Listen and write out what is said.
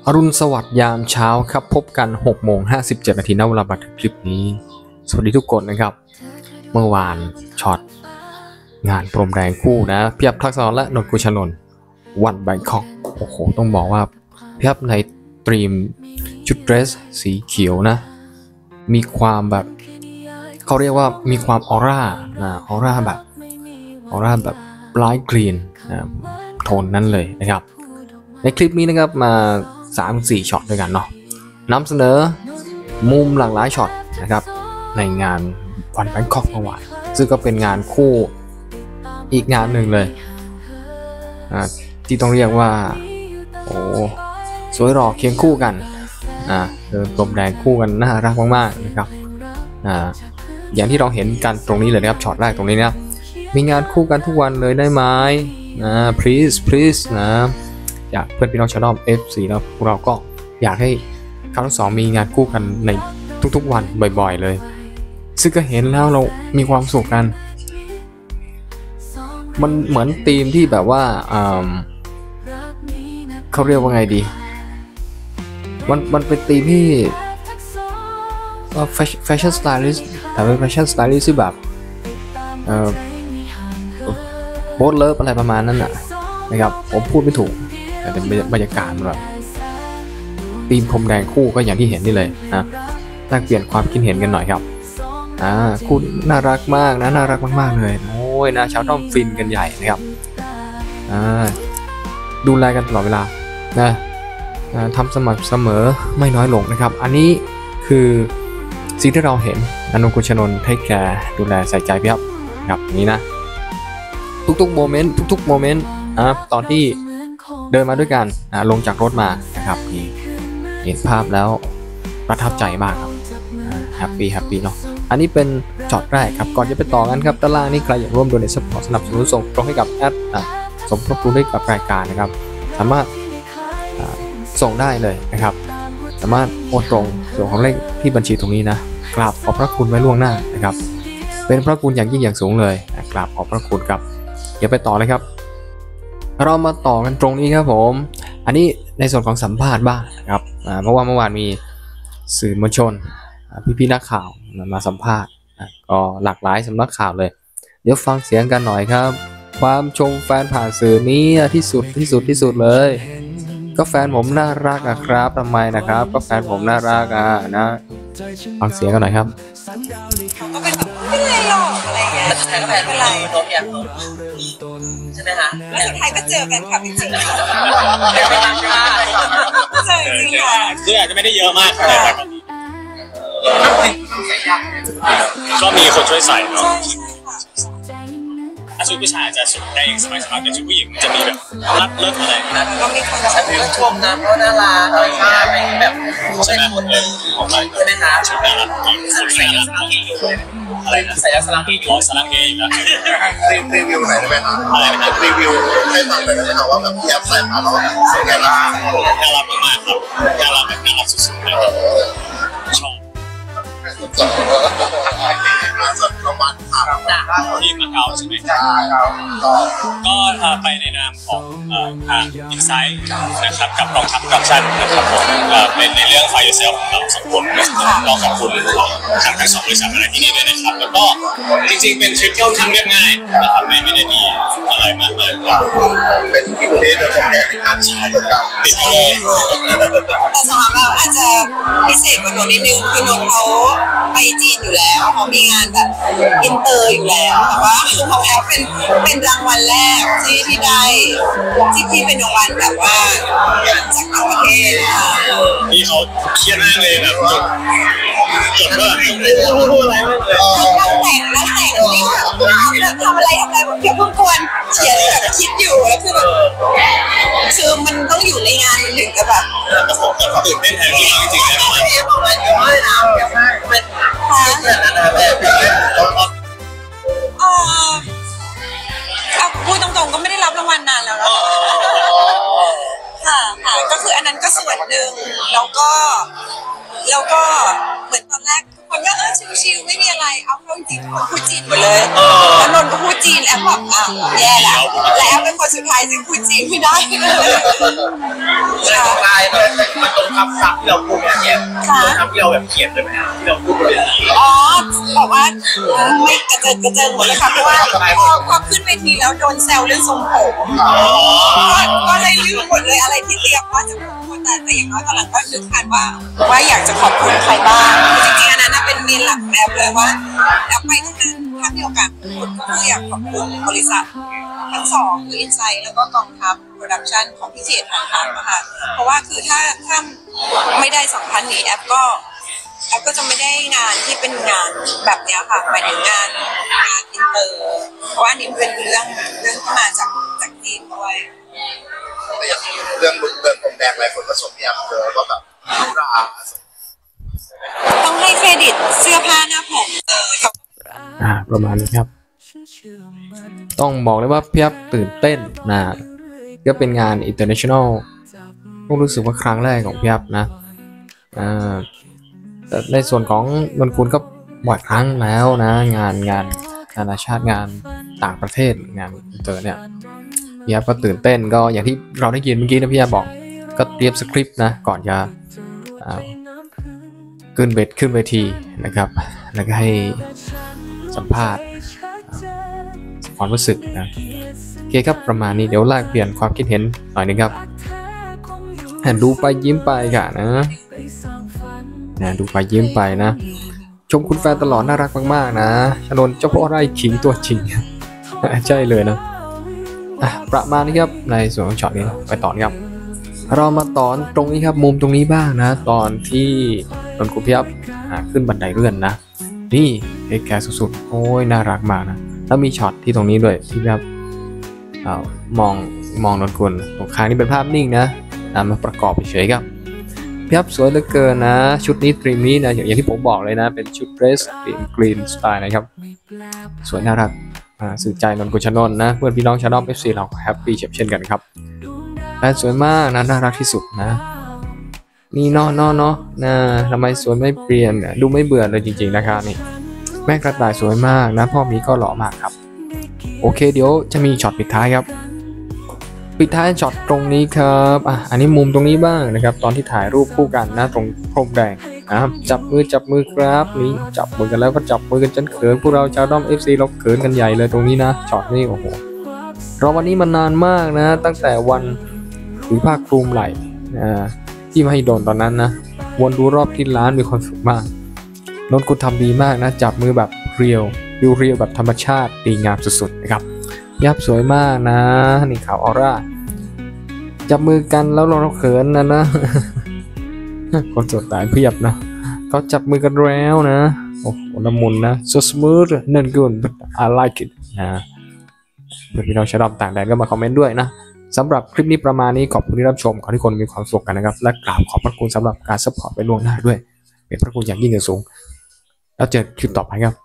อรุณสวัสดิ์ยามเช้าครับพบกัน6:57 นาทีณเวลาบันทึกคลิปนี้สวัสดีทุกคนนะครับเมื่อวานช็อตงานพรมแดงคู่นะเพียบทักษรและนนท์กุชนนท์วันแบงคอกโอ้โหต้องบอกว่าเพียบในตรีมชุดเดรสสีเขียวนะมีความแบบเขาเรียกว่ามีความออร่าออร่าแบบไลท์กรีนโทนนั้นเลยนะครับในคลิปนี้นะครับมา 3-4 ช็อตด้วยกันเนาะนำเสนอมุมหลากหลายช็อตนะครับในงานวันแบงคอกเมื่อวานซึ่งก็เป็นงานคู่อีกงานหนึ่งเลยที่ต้องเรียกว่าโอ้สวยหล่อเคียงคู่กันเดินพรมแดงคู่กันน่ารักมากๆนะครับอย่างที่เราเห็นกันตรงนี้เลยนะครับช็อตแรกตรงนี้นะมีงานคู่กันทุกวันเลยได้ไหมplease นะอยากเพื่อนพี่น้องชาวดอม F4 แล้วพวกเราก็อยากให้เขาทั้งสองมีงานคู่กันในทุกๆวันบ่อยๆเลยซึ่งก็เห็นแล้วเรามีความสุขกันมันเหมือนธีมที่แบบว่าเขาเรียกว่าไงดีมันเป็นธีมที่แฟชั่นสไตลิสต์แต่เป็นแฟชั่นสไตลิสต์ที่แบบโบสเลิฟอะไรประมาณนั้นนะครับผมพูดไม่ถูกแต่เป็นบรรยากาศแบบธีมพรมแดงคู่ก็อย่างที่เห็นนี่เลยนะแลกเปลี่ยนความคิดเห็นกันหน่อยครับคู่น่ารักมากนะน่ารักมากๆเลยโอ้ยนะชาวด้อมฟินกันใหญ่นะครับดูแลกันตลอดเวลานะทำสม่ำเสมอไม่น้อยลงนะครับอันนี้คือสิ่งที่เราเห็นนนท์กุชนนท์เทคแคร์ดูแลใส่ใจพี่ครับนี้นะทุกๆโมเมนต์ตอนที่เดินมาด้วยกันลงจากรถมานะครับเห็นภาพแล้วประทับใจมากครับแฮปปี้เนาะอันนี้เป็นช็อตแรกครับก่อนจะไปต่อกันครับด้านล่างนี่ใครอยากร่วมโดเนทซัพพอร์ตสนับสนุนส่งตรงให้กับแอดสมทบทุนให้กับรายการนะครับสามารถส่งได้เลยนะครับสามารถโอนตรงส่วนของเลขที่บัญชีตรงนี้นะกราบขอบพระคุณไว้ล่วงหน้านะครับเป็นพระคุณอย่างยิ่งอย่างสูงเลยกราบขอบพระคุณครับเดี๋ยวไปต่อเลยครับเรามาต่อกันตรงนี้ครับผมอันนี้ในส่วนของสัมภาษณ์บ้างนะครับเพราะว่าเมื่อวานมีสื่อมวลชนพี่นักข่าวมาสัมภาษณ์ก็หลากหลายสำนักข่าวเลยเดี๋ยวฟังเสียงกันหน่อยครับความชมแฟนผ่านสื่อนี้ที่สุดเลยก็แฟนผมน่ารักครับทำไมนะครับก็แฟนผมน่ารักนะฟังเสียงกันหน่อยครับก็เป็นแบบไม่เป็นไรหรอกอะไรเงี้ยแต่สุดท้ายก็แฟนไม่เป็นไรโดนอย่างใช่ไหมคะแล้วสุดท้ายก็เจอกันค่ะจริงๆเจอจริงๆค่ะคืออาจจะไม่ได้เยอะมากแต่ก็มีคนช่วยใส่เนาะชุดผู้ชายจะชุดได้สบายๆแต่ชุดผู้หญิงจะมีแบบรัดเลิศอะไรนะก็มีคนชมนะเพราะน่ารักอะไรมากแบบใช่ไหมคนเลยใช่ไหมคะชุดน่ารักใส่ยักษ์อะไรนะใส่ยักษ์สลังเกย์สลังเกย์อยู่นะรีวิวไหนได้ไหมครับอะไรนะรีวิวให้ฟังหน่อยได้ไหมครับว่าแบบแยบใส่มาแล้วสวยงามน่ารักมากครับน่ารักสุดๆเลยชอบรางวัลที่มาเก๊าใช่ไหมก็ไปในนามของทางอินไซต์นะครับกับกองทัพโปรดักชั่นนะครับผมเป็นในเรื่อง Fire Yourself ของเราสองคนเราขอบคุณทางทั้งสองบริษัทอะไรที่นี่ด้วยนะครับแล้วก็จริงๆเป็นทริปที่ค่อนข้างเรียบง่ายนะครับไม่ได้มีอะไรมากเลยเป็นทริปที่เราจะแข่งขันชายกับติดทะเลแต่สำหรับเราอาจจะพิเศษกว่าโนนิดนึงคือโนเขาไปจีนอยู่แล้วเขามีงานแบบอินเตอร์อยู่แล้วแต่ว่าของแอปเป็นรางวัลแรกที่ได้ที่เป็นรางวัลแบบว่าจากต่างประเทศนี่เขาเครียดมากเลยแบบจดว่าอะไรไม่เลยแล้วแต่นี่ทำอะไรแบบเดี๋ยวพุ่งกวนเขียนแบบคิดอยู่แล้วคือมันต้องอยู่ในงานมันถึงจะแบบตื่นเต้นแทนที่จริงๆแล้วพูดตรงๆก็ไม่ได้รับรางวัลนานแล้วค่ะก็คืออันนั้นก็ส่วนหนึ่งแล้วก็เหมือนตอนแรกทุกคนก็ชิวๆไม่มีอะไรเอาเข้าจริงๆคนพูดจีนหมดเลยแล้วนนท์ก็พูดจีนแอปแบบแย่แล้วและแอปเป็นคนสุดท้ายที่พูดจีนไม่ได้เลยใช่มันตรงคำศัพท์ที่เราพูดเนี่ยตรงคำที่เราแบบเขียนเลยไหมที่เราพูดเลยอ๋อบอกว่าไม่กระเจิงหมดเลยค่ะเพราะว่าพอขึ้นเวทีแล้วโดนแซวเรื่องทรงผมก็เลยลืมหมดเลยอะไรที่เตรียมว่าจะพูดแต่อย่างน้อยตอนหลังก็นึกทันว่าอยากจะขอบคุณใครบ้างจริงๆอันนั้นเป็นเมนหลักแบบเลยว่าแล้วไปที่นั้นถ้ามีโอกาสพูดก็คืออยากขอบคุณบริษัททั้งสองคืออินไซต์แล้วก็กองทัพโปรดักชันของพี่เจตทางทางนะคะเพราะว่าคือถ้าไม่ได้สองท่านนี้แอปก็จะไม่ได้งานที่เป็นงานแบบนี้ค่ะหมายถึงงานอินเตอร์เพราะว่านี่เป็นเรื่องที่มาจากจีนด้วยเรื่องผมแดงอะไรคนผสมเนี่ยเจอว่าแบบราต้องให้เครดิตเสื้อผ้าหน้าผมประมาณนี้ครับต้องบอกเลยว่าพี่ยับตื่นเต้นนะก็เป็นงาน international ต้องรู้สึกว่าครั้งแรกของพี่ยับนะแต่ในส่วนของนนกุลก็บ่อยครั้งแล้วนะงานนานาชาติงานต่างประเทศงานอินเตอร์เนี่ยพี่ยับก็ตื่นเต้นก็อย่างที่เราได้ยินเมื่อกี้นะพี่ยับบอกก็เตรียมสคริปต์นะก่อนจะขึ้นเวทีนะครับแล้วก็ให้สัมภาษณ์ความรู้สึกนะโอเคครับประมาณนี้เดี๋ยวแลกเปลี่ยนความคิดเห็นหน่อยนึงครับดูไปยิ้มไปค่ะนะดูไปยิ้มไปนะชมคุณแฟนตลอดน่ารักมากๆนะชนนเจ้าพ่อไร่ขิงตัวจริงใช่เลยนะประมาณนี้ครับในส่วนของช็อตนี้ไปต่อครับเรามาตอนตรงนี้ครับมุมตรงนี้บ้างนะตอนที่นนกุลพี่ยับขึ้นบันไดเลื่อนนะนี่เอกแคร์สุดๆโอ้ยน่ารักมากนะแล้วมีช็อตที่ตรงนี้ด้วยที่แบบมองนนกุลตรงข้างนี้เป็นภาพนิ่งนะมาประกอบเฉยๆครับพี่ยับสวยเหลือเกินนะชุดนี้ตรีมนี้นะอย่างที่ผมบอกเลยนะเป็นชุดเดรสกรีนสไตล์นะครับสวยน่ารักสื่อใจนนกุลชนนนะเพื่อนพี่น้องชาวด้อม FC เราแฮปปี้เช่นกันครับแฟนสวยมากนะน่ารักที่สุดนะนี่เนาะนะทำไมสวยไม่เปลี่ยนดูไม่เบื่อเลยจริงๆนะครับนี่แม่กระต่ายสวยมากนะพ่อมีก็หล่อมากครับโอเคเดี๋ยวจะมีช็อตปิดท้ายครับปิดท้ายช็อตตรงนี้ครับอันนี้มุมตรงนี้บ้างนะครับตอนที่ถ่ายรูปคู่กันนะตรงพรมแดงจับมือครับนี่จับมือกันแล้วก็จับมือกันจนเขินพวกเราชาวด้อม FC เราเขินกันใหญ่เลยตรงนี้นะช็อตนี้โอ้โหรอวันนี้มานานมากนะตั้งแต่วันถือผ้าคลุมไหล่ที่มาให้โดนตอนนั้นนะวนดูรอบที่ร้านมีความสุขมากนนกุลทำดีมากนะจับมือแบบเรียวแบบธรรมชาติดีงามสุดๆนะครับยับสวยมากนะนี่ขาวออร่าจับมือกันแล้วเราเขินนะ คนสดตายเพียบนะเขาจับมือกันแล้วนะโอ้โหละมุนนะ so smooth นั่นกุล I like it นะเพื่อนพี่น้องชาวดอมต่างแดนก็มาคอมเมนต์ด้วยนะสำหรับคลิปนี้ประมาณนี้ขอบคุณที่รับชมขอให้ทุกคนมีความสุขกันนะครับและกราบขอบพระคุณสำหรับการซัพพอร์ตไปล่วงหน้าด้วยเป็นพระคุณอย่างยิ่งสูงแล้วเจอคลิปต่อไปครับ